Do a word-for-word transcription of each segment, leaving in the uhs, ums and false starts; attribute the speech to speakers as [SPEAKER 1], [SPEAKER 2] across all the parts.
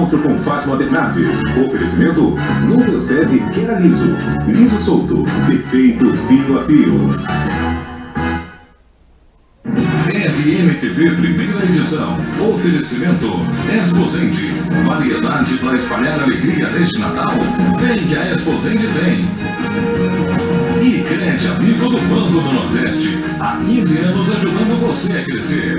[SPEAKER 1] encontro com Fátima Bernardes. Oferecimento Núvel Serve que era liso. Liso solto. Perfeito fio a fio. R M T V primeira edição. Oferecimento Exposente. Variedade para espalhar alegria neste Natal. Vem que a Exposente tem. E Cred Amigo do Banco do Nordeste. Há quinze anos ajudando você a crescer.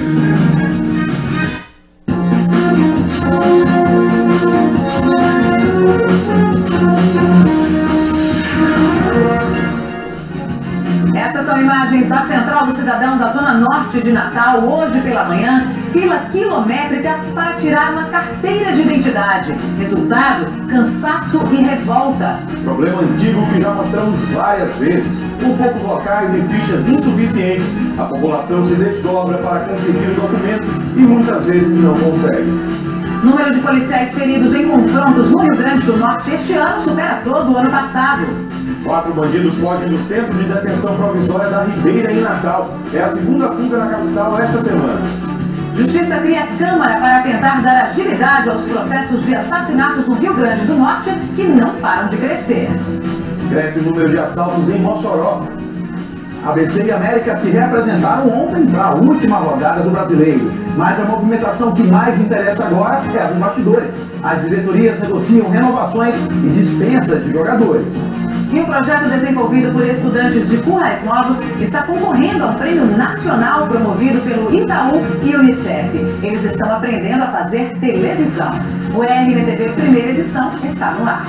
[SPEAKER 2] Essas são imagens da Central do Cidadão da Zona Norte de Natal, hoje pela manhã, fila quilométrica para tirar uma carteira de identidade. Resultado, cansaço e revolta.
[SPEAKER 3] Problema antigo que já mostramos várias vezes. Com poucos locais e fichas insuficientes, a população se desdobra para conseguir o documento e muitas vezes não consegue.
[SPEAKER 2] Número de policiais feridos em confrontos no Rio Grande do Norte este ano supera todo o ano passado.
[SPEAKER 3] Quatro bandidos fogem do centro de detenção provisória da Ribeira em Natal. É a segunda fuga na capital esta semana.
[SPEAKER 2] Justiça cria Câmara para tentar dar agilidade aos processos de assassinatos no Rio Grande do Norte que não param de crescer.
[SPEAKER 3] Cresce o número de assaltos em Mossoró.
[SPEAKER 4] A B C e a América se reapresentaram ontem para a última rodada do Brasileiro. Mas a movimentação que mais interessa agora é a dos bastidores. As diretorias negociam renovações e dispensas de jogadores.
[SPEAKER 2] E o projeto desenvolvido por estudantes de Currais Novos está concorrendo a um prêmio nacional promovido pelo Itaú e Unicef. Eles estão aprendendo a fazer televisão. O R M T V primeira edição está no ar.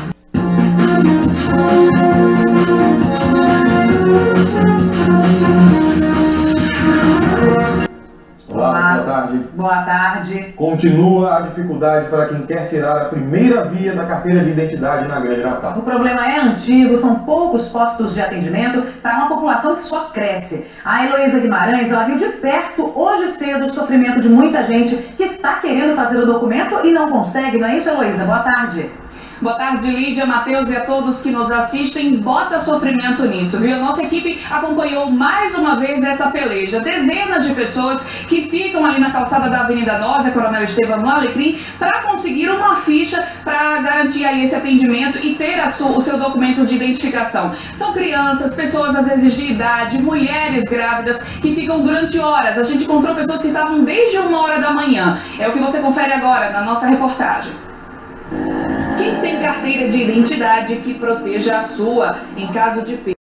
[SPEAKER 3] Olá, boa tarde.
[SPEAKER 2] Boa tarde.
[SPEAKER 3] Continua a dificuldade para quem quer tirar a primeira via da carteira de identidade na Grande Natal.
[SPEAKER 2] O problema é antigo, são poucos postos de atendimento para uma população que só cresce. A Heloísa Guimarães, ela viu de perto hoje cedo o sofrimento de muita gente que está querendo fazer o documento e não consegue, não é isso, Heloísa? Boa tarde.
[SPEAKER 5] Boa tarde, Lídia, Matheus e a todos que nos assistem. Bota sofrimento nisso, viu? A nossa equipe acompanhou mais uma vez essa peleja. Dezenas de pessoas que ficam ali na calçada da Avenida nove, a Coronel Estevam, no Alecrim, para conseguir uma ficha para garantir aí esse atendimento e ter a sua, o seu documento de identificação. São crianças, pessoas às vezes de idade, mulheres grávidas que ficam durante horas. A gente encontrou pessoas que estavam desde uma hora da manhã. É o que você confere agora na nossa reportagem. Quem tem carteira de identidade que proteja a sua em caso de perda?